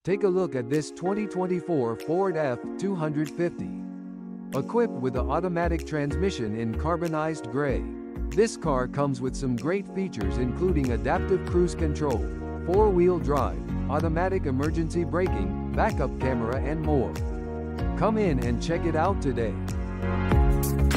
Take a look at this 2024 Ford F-250. Equipped with an automatic transmission in carbonized gray. This car comes with some great features including adaptive cruise control, 4-wheel drive, automatic emergency braking, backup camera and more. Come in and check it out today.